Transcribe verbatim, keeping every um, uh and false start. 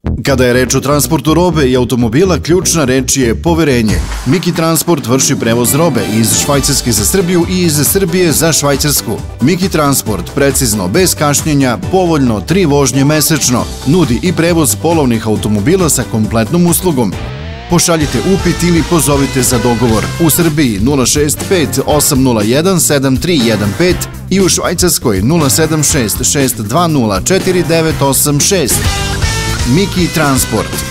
Kada je reč o transportu robe i automobila, ključna reč je poverenje. Miki Transport vrši prevoz robe iz Švajcarske za Srbiju i iz Srbije za Švajcarsku. Miki Transport, precizno, bez kašnjenja, povoljno, tri vožnje mesečno, nudi i prevoz polovnih automobila sa kompletnom uslugom. Pošaljite upit ili pozovite za dogovor u Srbiji nula šest pet osam nula jedan sedam tri jedan pet i u Švajcarskoj nula sedam šest šest dva nula četiri devet osam šest. Miki Transport.